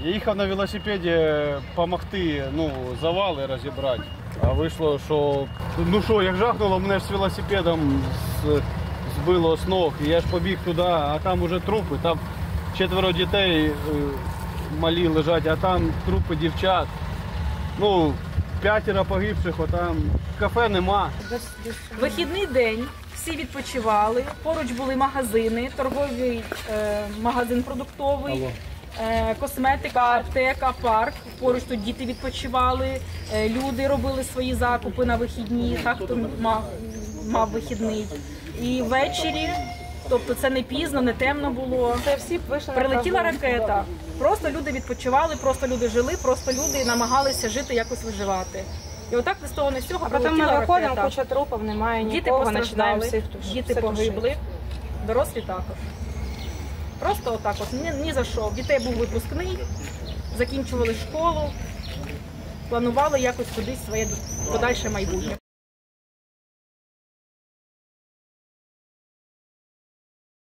Я їхав на велосипеді допомогти, завали розібрати. А вийшло, що, як жахнуло, мене ж з велосипедом збило з ног. І я ж побіг туди, а там уже трупи, там 4 дітей малі лежать, а там трупи дівчат. 5 погибших, а там кафе нема. Вихідний день, всі відпочивали, поруч були магазини, торговий магазин продуктовий, косметика, аптека, парк. Поруч тут діти відпочивали, люди робили свої закупи на вихідні, так хто мав вихідний. І ввечері, тобто це не пізно, не темно було, прилетіла ракета. Просто люди відпочивали, просто люди жили, просто люди намагалися жити, якось виживати. І отак ні з того, ні з цього прилетіла ракета. Потім ми виходимо, куча трупів, немає нікого, постраждали, діти погибли, дорослі також. Просто отак ні за що. Дітей був випускний, закінчували школу, планували якось кудись своє подальше майбутнє.